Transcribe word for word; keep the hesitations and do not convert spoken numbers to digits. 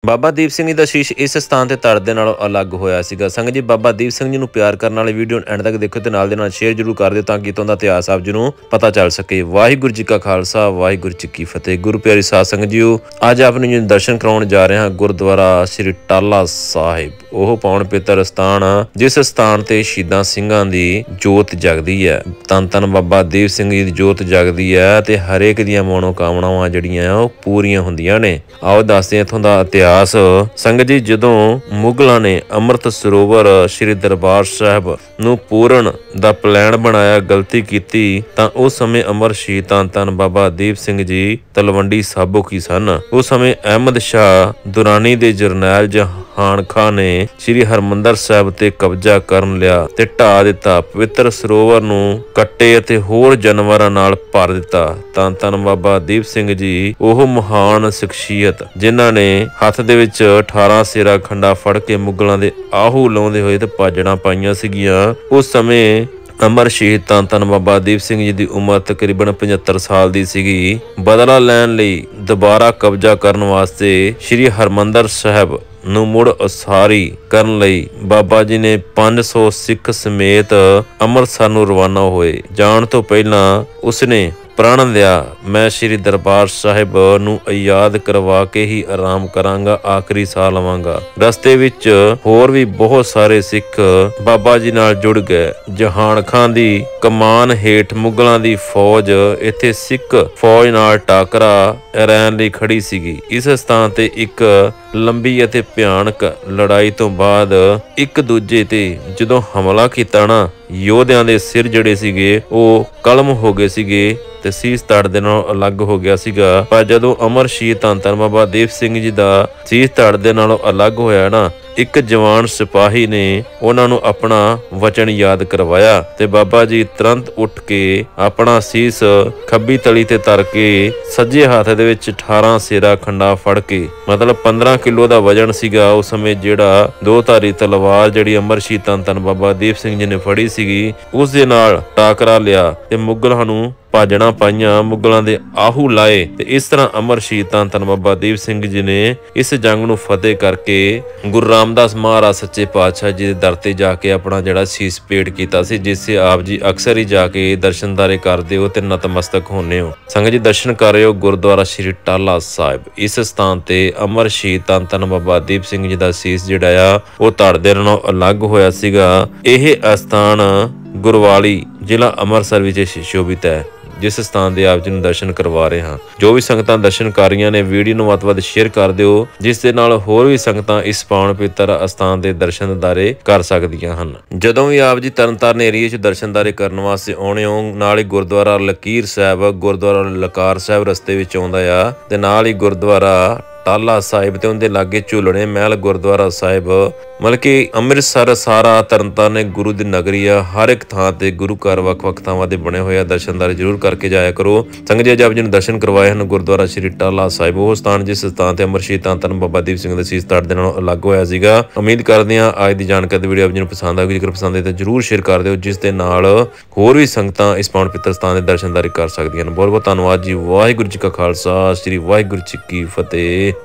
ਬਾਬਾ ਦੀਪ ਸਿੰਘ ਜੀ ਦਾ ਸ਼ੀਸ਼ ਇਸ ਸਥਾਨ ਤੇ ਧੜ ਦੇ ਨਾਲੋਂ ਅਲੱਗ ਹੋਇਆ ਸੀਗਾ। ਸੰਗਤ ਜੀ, ਬਾਬਾ ਦੀਪ ਸਿੰਘ ਜੀ ਨੂੰ ਪਿਆਰ ਕਰਨ ਵਾਲੇ ਵੀਡੀਓ ਨੂੰ ਐਂਡ ਤੱਕ ਦੇਖੋ ਤੇ ਨਾਲ ਦੇ ਨਾਲ ਸ਼ੇਅਰ ਜ਼ਰੂਰ ਕਰ ਦਿਓ ਤਾਂ ਕਿ ਇਤੋਂ ਦਾ ਇਤਿਹਾਸ ਆਪ ਜੀ ਨੂੰ ਪਤਾ ਚੱਲ ਸਕੇ। ਵਾਹਿਗੁਰੂ ਜੀ ਕਾ ਖਾਲਸਾ, ਵਾਹਿਗੁਰੂ ਜੀ ਕੀ ਫਤਿਹ। ਗੁਰੂ ਪਿਆਰੀ ਸਾਧ ਸੰਗਤ ਜੀਓ, ਅੱਜ ਆਪ ਨੂੰ ਦਰਸ਼ਨ ਕਰਾਉਣ ਜਾ ਰਹੇ ਹਾਂ ਗੁਰਦੁਆਰਾ ਸ੍ਰੀ ਟਾਲਾ ਸਾਹਿਬ। ਉਹ ਪਾਉਣ ਪਿੱਤਰ ਸਥਾਨ ਜਿਸ ਸਥਾਨ ਤੇ ਸ਼ਹੀਦਾਂ ਸਿੰਘਾਂ ਦੀ ਜੋਤ ਜਗਦੀ ਹੈ। ਧੰਨ ਧੰਨ ਬਾਬਾ ਦੀਪ ਸਿੰਘ ਜੀ ਦੀ ਜੋਤ ਜਗਦੀ ਹੈ ਤੇ ਹਰੇਕ ਦੀਆਂ ਮਨੋਕਾਮਨਾਵਾਂ ਜਿਹੜੀਆਂ ਉਹ ਪੂਰੀਆਂ ਹੁੰਦੀਆਂ ਨੇ। ਆਓ ਦੱਸਦੇ ਹਾਂ ਇੱਥੋਂ ਦਾ ਇਤਿਹਾਸ। ਸੰਗਤ ਜੀ, ਜਦੋਂ ਮੁਗਲਾਂ ਨੇ ਅੰਮ੍ਰਿਤ ਸਰੋਵਰ ਸ੍ਰੀ ਦਰਬਾਰ ਸਾਹਿਬ ਨੂੰ ਪੂਰਨ ਦਾ ਪਲਾਨ ਬਣਾਇਆ, ਗਲਤੀ ਕੀਤੀ ਤਾਂ ਉਸ ਸਮੇਂ ਅਮਰ ਸ਼ਹੀਦ ਧੰਨ ਧੰਨ ਬਾਬਾ ਦੀਪ ਸਿੰਘ ਜੀ ਤਲਵੰਡੀ ਸਾਬੋ ਕੀ ਸਨ। ਉਸ ਸਮੇਂ ਅਹਿਮਦ ਸ਼ਾਹ ਦੁਰਾਨੀ ਦੇ ਜਰਨੈਲ ਜਹਾਨ ਖਾਂ ਨੇ ਸ੍ਰੀ ਹਰਮੰਦਰ ਸਾਹਿਬ ਤੇ ਕਬਜ਼ਾ ਕਰਨ ਲਿਆ ਤੇ ਢਾਹ ਦਿੱਤਾ। ਪਵਿੱਤਰ ਸਰੋਵਰ ਨੂੰ ਕੱਟੇ ਅਤੇ ਹੋਰ ਜਾਨਵਰਾਂ ਨਾਲ ਭਰ ਦਿੱਤਾ। ਧੰਨ ਧੰਨ ਬਾਬਾ ਦੀਪ ਸਿੰਘ ਜੀ ਉਹ ਮਹਾਨ ਸ਼ਖਸੀਅਤ ਜਿਨ੍ਹਾਂ ਨੇ ਹੱਥ ਦੇ ਵਿੱਚ ਅਠਾਰਾਂ ਸਿਰਾ ਖੰਡਾ ਫੜ ਕੇ ਮੁਗਲਾਂ ਦੇ ਆਹੂ ਲਾਉਂਦੇ ਹੋਏ ਤੇ ਭਾਜੜਾਂ ਪਾਈਆਂ ਸੀਗੀਆਂ। ਉਸ ਸਮੇਂ ਅਮਰ ਸ਼ਹੀਦ ਧੰਨ ਧੰਨ ਬਾਬਾ ਦੀਪ ਸਿੰਘ ਜੀ ਦੀ ਉਮਰ ਤਕਰੀਬਨ ਪਝੱਤਰ ਸਾਲ ਦੀ ਸੀਗੀ। ਬਦਲਾ ਲੈਣ ਲਈ ਦੁਬਾਰਾ ਕਬਜ਼ਾ ਕਰਨ ਵਾਸਤੇ ਸ੍ਰੀ ਹਰਮੰਦਰ ਸਾਹਿਬ ਨੂੰ ਮੁੜ ਉਸਾਰੀ ਕਰਨ ਲਈ ਬਾਬਾ ਜੀ ਨੇ ਪੰਜ ਸੌ ਸਿੱਖ ਸਮੇਤ ਅੰਮ੍ਰਿਤਸਰ ਨੂੰ ਰਵਾਨਾ ਹੋਏ। ਜਾਣ ਤੋਂ ਪਹਿਲਾਂ ਉਸਨੇ ਪ੍ਰਣ ਲਿਆ, ਮੈਂ ਸ੍ਰੀ ਦਰਬਾਰ ਸਾਹਿਬ ਨੂੰ ਯਾਦ ਕਰਵਾ ਕੇ ਹੀ ਆਰਾਮ ਕਰਾਂਗਾ, ਆਖਰੀ ਸਾਹ ਲਵਾਂਗਾ। ਰਸਤੇ ਵਿੱਚ ਹੋਰ ਵੀ ਬਹੁਤ ਸਾਰੇ ਸਿੱਖ ਬਾਬਾ ਜੀ ਨਾਲ ਜੁੜ ਗਏ। ਜਹਾਨ ਖਾਨ ਦੀ ਕਮਾਨ ਹੇਠ ਮੁਗਲਾਂ ਦੀ ਫੌਜ ਇੱਥੇ ਸਿੱਖ ਫੌਜ ਨਾਲ ਟਾਕਰਾ ਰਹਿਣ ਲਈ ਖੜੀ ਸੀਗੀ। ਇਸ ਸਥਾਨ ਤੇ ਇੱਕ ਲੰਬੀ ਅਤੇ ਭਿਆਨਕ ਲੜਾਈ ਤੋਂ ਬਾਅਦ ਇੱਕ ਦੂਜੇ ਤੇ ਜਦੋਂ ਹਮਲਾ ਕੀਤਾ ਨਾ, ਯੋਧਿਆਂ ਦੇ ਸਿਰ ਜਿਹੜੇ ਸੀਗੇ ਉਹ ਕਲਮ ਹੋ ਗਏ ਸੀਗੇ ਤੇ ਸੀਸ ਧੜ ਦੇ ਨਾਲੋਂ ਅਲੱਗ ਹੋ ਗਿਆ ਸੀਗਾ। ਪਰ ਜਦੋਂ ਅਮਰ ਸ਼ਹੀਦ ਧੰਨ ਧੰਨ ਬਾਬਾ ਦੀਪ ਸਿੰਘ ਜੀ ਦਾ ਸੀਸ ਧੜ ਦੇ ਨਾਲੋਂ ਅਲੱਗ ਹੋਇਆ ਨਾ, ਇੱਕ ਜਵਾਨ ਸਿਪਾਹੀ ਨੇ ਉਹਨਾਂ ਨੂੰ ਆਪਣਾ ਵਚਨ ਯਾਦ ਕਰਵਾਇਆ ਤੇ ਬਾਬਾ ਜੀ ਤੁਰੰਤ ਉੱਠ ਕੇ ਆਪਣਾ ਸੀਸ ਖੱਬੀ ਤਲੀ ਤੇ ਧਰ ਕੇ ਸੱਜੇ ਹੱਥ ਦੇ ਵਿੱਚ ਅਠਾਰਾਂ ਸਿਰਾ ਖੰਡਾ ਫੜ ਕੇ, ਮਤਲਬ ਪੰਦਰਾਂ ਕਿਲੋ ਦਾ ਵਜਨ ਸੀਗਾ ਉਸ ਸਮੇਂ, ਜਿਹੜਾ ਦੋ ਧਾਰੀ ਤਲਵਾਰ ਜਿਹੜੀ ਅਮਰ ਸ਼ਹੀਦ ਧੰਨ ਧੰਨ ਬਾਬਾ ਦੀਪ ਸਿੰਘ ਜੀ ਨੇ ਫੜੀ ਸੀਗੀ, ਉਸ ਦੇ ਨਾਲ ਟਾਕਰਾ ਲਿਆ ਤੇ ਮੁਗਲਾਂ ਨੂੰ ਭਾਜੜਾਂ ਪਾਈਆਂ, ਮੁਗਲਾਂ ਦੇ ਆਹੂ ਲਾਏ ਤੇ ਇਸ ਤਰ੍ਹਾਂ ਅਮਰ ਸ਼ਹੀਦ ਧੰਨ ਧੰਨ ਬਾਬਾ ਦੀਪ ਸਿੰਘ ਜੀ ਨੇ ਇਸ ਜੰਗ ਨੂੰ ਫਤਿਹ ਕਰਕੇ ਗੁਰੂ ਰਾਮਦਾਸ ਮਹਾਰਾਜ ਸੱਚੇ ਪਾਤਸ਼ਾਹ ਜੀ ਦੇ ਦਰ ਤੇ ਜਾ ਕੇ ਆਪਣਾ ਜਿਹੜਾ ਸੀਸ ਭੇਟ ਕੀਤਾ ਸੀ, ਜਿਸੇ ਆਪ ਜੀ ਅਕਸਰ ਹੀ ਜਾ ਕੇ ਦਰਸ਼ਨਦਾਰੇ ਕਰਦੇ ਹੋ ਤੇ ਨਤਮਸਤਕ ਹੁੰਦੇ ਹੋ। ਸੰਗਤ ਜੀ, ਦਰਸ਼ਨ ਕਰ ਰਹੇ ਹੋ ਗੁਰਦੁਆਰਾ ਸ੍ਰੀ ਟਾਲਾ ਸਾਹਿਬ। ਇਸ ਸਥਾਨ ਤੇ ਅਮਰ ਸ਼ਹੀਦ ਧੰਨ ਧੰਨ ਬਾਬਾ ਦੀਪ ਸਿੰਘ ਜੀ ਦਾ ਸੀਸ ਜਿਹੜਾ ਆ ਉਹ ਧੜ ਦੇ ਨਾਲੋਂ ਅਲੱਗ ਹੋਇਆ ਸੀਗਾ। ਇਹ ਅਸਥਾਨ ਗੁਰਵਾਲੀ ਜ਼ਿਲ੍ਹਾ ਅੰਮ੍ਰਿਤਸਰ ਵਿੱਚ ਸ਼ੋਭਿਤ ਹੈ, ਜਿਸ ਸਥਾਨ ਦੇ ਆਪ ਜੀ ਨੂੰ ਦਰਸ਼ਨ ਕਰਵਾ ਰਹੇ ਹਾਂ। ਜੋ ਵੀ ਸੰਗਤਾਂ ਦਰਸ਼ਨ ਕਰ ਰਹੀਆਂ ਨੇ, ਵੀਡੀਓ ਨੂੰ ਵੱਧ ਤੋਂ ਵੱਧ ਸ਼ੇਅਰ ਕਰ ਦਿਓ, ਜਿਸ ਦੇ ਨਾਲ ਹੋਰ ਵੀ ਸੰਗਤਾਂ ਇਸ ਪਾਵਨ ਪਵਿੱਤਰ ਅਸਥਾਨ ਦੇ ਦਰਸ਼ਨ ਦਿਦਾਰੇ ਕਰ ਸਕਦੀਆਂ ਹਨ। ਜਦੋਂ ਵੀ ਆਪ ਜੀ ਤਰਨਤਾਰਨ ਏਰੀਏ 'ਚ ਦਰਸ਼ਨ ਦਿਦਾਰੇ ਕਰਨ ਵਾਸਤੇ ਆਉਣੇ ਹੋ, ਨਾਲ ਹੀ ਗੁਰਦੁਆਰਾ ਲਕੀਰ ਸਾਹਿਬ, ਗੁਰਦੁਆਰਾ ਲਕਾਰ ਸਾਹਿਬ ਰਸਤੇ ਵਿੱਚ ਆਉਂਦਾ ਆ ਤੇ ਨਾਲ ਹੀ ਗੁਰਦੁਆਰਾ ਟਾਲਾ ਸਾਹਿਬ ਤੇ ਉਹਦੇ ਲਾਗੇ ਝੂਲਣੇ ਮਹਿਲ ਗੁਰਦੁਆਰਾ ਸਾਹਿਬ, ਮਤਲਬ ਕਿ ਅੰਮ੍ਰਿਤਸਰ ਸਾਰਾ ਤਰਨਤਾਰਨ ਗੁਰੂ ਦੀ ਨਗਰੀ ਆ। ਹਰ ਇੱਕ ਥਾਂ ਤੇ ਗੁਰੂ ਘਰ ਵੱਖ ਵੱਖ ਥਾਵਾਂ ਦੇ ਬਣੇ ਹੋਏ ਆ। ਦਰਸ਼ਨਦਾਰੇ ਜ਼ਰੂਰ ਕਰਕੇ ਜਾਇਆ ਕਰੋ। ਸੰਗਤ ਜੀ, ਅੱਜ ਆਪ ਜੀ ਨੂੰ ਦਰਸ਼ਨ ਕਰਵਾਏ ਹਨ ਗੁਰਦੁਆਰਾ ਸ੍ਰੀ ਟਾਲਾ ਸਾਹਿਬ, ਉਹ ਸਥਾਨ ਜਿਸ ਸਥਾਨ ਤੇ ਅਮਰ ਸ਼ਹੀਦ ਧੰਨ ਧੰਨ ਬਾਬਾ ਦੀਪ ਸਿੰਘ ਦਾ ਸੀਸ ਧੜ ਦੇ ਨਾਲੋਂ ਅਲੱਗ ਹੋਇਆ ਸੀਗਾ। ਉਮੀਦ ਕਰਦੇ ਹਾਂ ਅੱਜ ਦੀ ਜਾਣਕਾਰੀ ਵੀਡੀਓ ਆਪ ਜੀ ਨੂੰ ਪਸੰਦ ਆਵੇਗੀ। ਜੇਕਰ ਪਸੰਦ ਆਏ ਤਾਂ ਜ਼ਰੂਰ ਸ਼ੇਅਰ ਕਰ ਦਿਓ, ਜਿਸ ਦੇ ਨਾਲ ਹੋਰ ਵੀ ਸੰਗਤਾਂ ਇਸ ਪਾਵਨ ਪਵਿੱਤਰ ਸਥਾਨ ਦੇ ਦਰਸ਼ਨਦਾਰੇ ਕਰ ਸਕਦੀਆਂ ਹਨ। ਬਹੁਤ ਬਹੁਤ ਧੰਨਵਾਦ ਜੀ। ਵਾਹਿਗੁਰੂ ਜੀ ਕਾ ਖਾਲਸਾ, ਸ੍ਰੀ ਵਾਹਿਗੁਰੂ ਜੀ ਕੀ ਫਤਿਹ।